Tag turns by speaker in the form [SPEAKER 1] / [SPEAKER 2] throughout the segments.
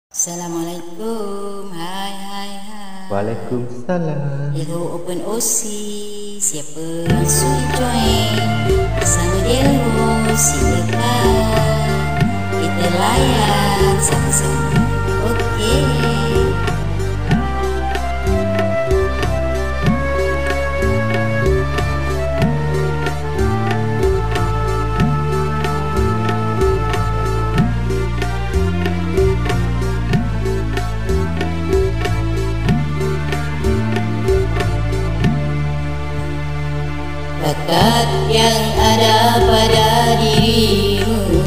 [SPEAKER 1] Assalamualaikum, hai.
[SPEAKER 2] Waalaikumsalam.
[SPEAKER 1] Hello Open OC, siapa yang sudi join bersama Delho, silakan kita layan sama-sama. Okey. Bakat yang ada pada dirimu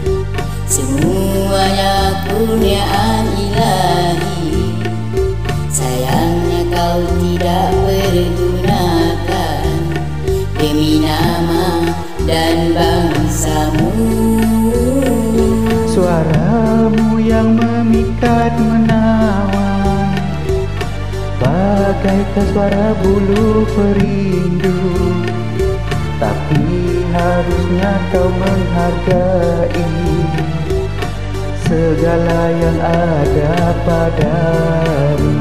[SPEAKER 1] semuanya kurniaan ilahi. Sayangnya kau tidak pergunakan demi nama dan bangsamu.
[SPEAKER 2] Suaramu yang memikat menawan bagaikan suara bulu perindu. Tapi harusnya kau menghargai segala yang ada padamu.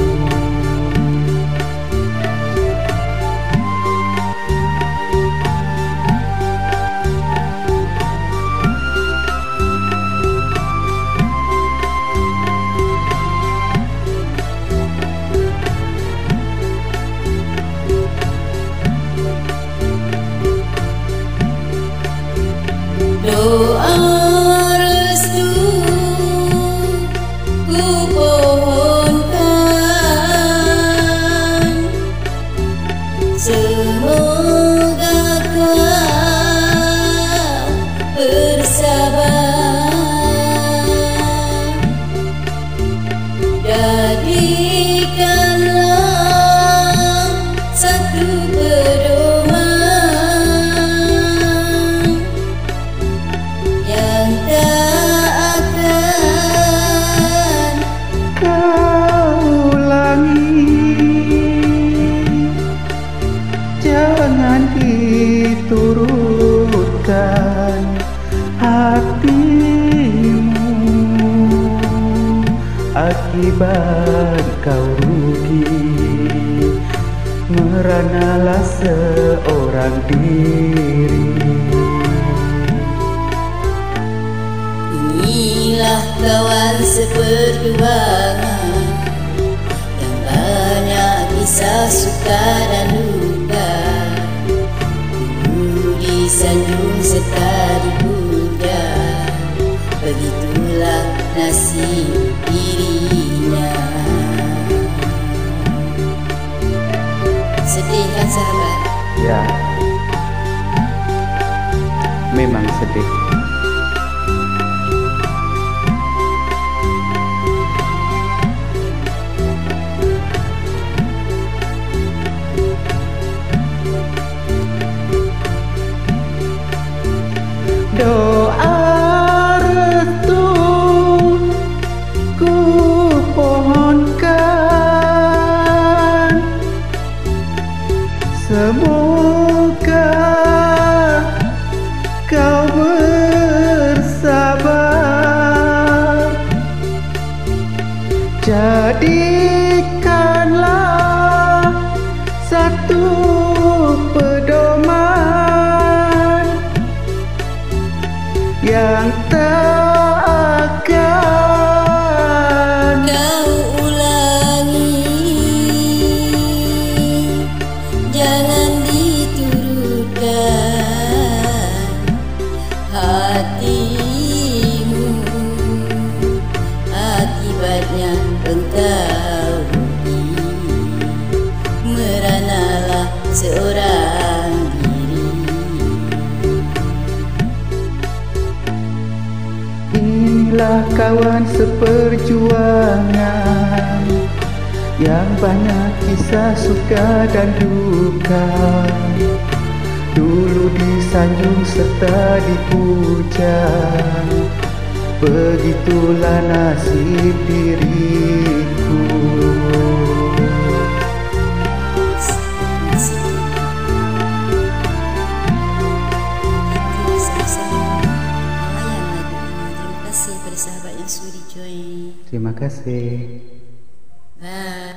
[SPEAKER 1] Doa restu ku pohonkan, semoga kau bersabar. Jadikanlah satu pedoman yang tak akan
[SPEAKER 2] kau ulangi. Jangan diturutkan hatimu, akibat kau rugi. Meranalah seorang diri.
[SPEAKER 1] Inilah kawan seperjuangan yang banyak kisah suka dan duka. Dulu disanjung serta dipuja, begitulah nasib dirinya. Sedih kan sahabat?
[SPEAKER 2] Ya, memang sedih. Doa restu ku pohonkan, semoga kau bersabar. Jadikanlah satu pedoman yang tak akan
[SPEAKER 1] kau ulangi. Jangan diturutkan hatimu, akibatnya engkau rugi. Meranalah seorang diri.
[SPEAKER 2] Inilah kawan seperjuangan yang banyak kisah suka dan duka. Dulu disanjung serta dipuja, begitulah nasib diriku.
[SPEAKER 1] Terima kasih pada sahabat yang sudi join.
[SPEAKER 2] Terima kasih.
[SPEAKER 1] Bye.